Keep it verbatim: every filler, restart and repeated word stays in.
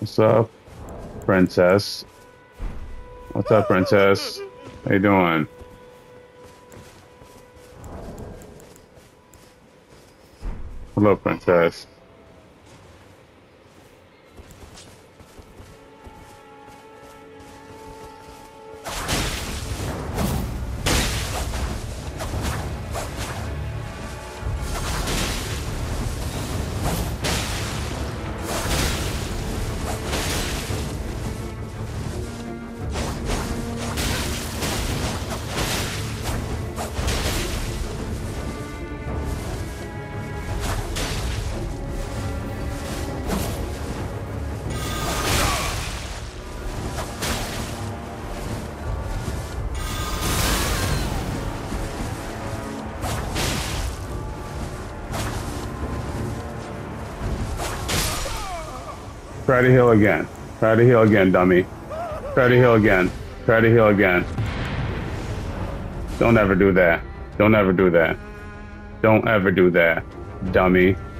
What's up, princess? What's up, princess? How you doing? Hello, princess. Try to heal again. Try to heal again, dummy. Try to heal again. Try to heal again. Don't ever do that. Don't ever do that. Don't ever do that, dummy.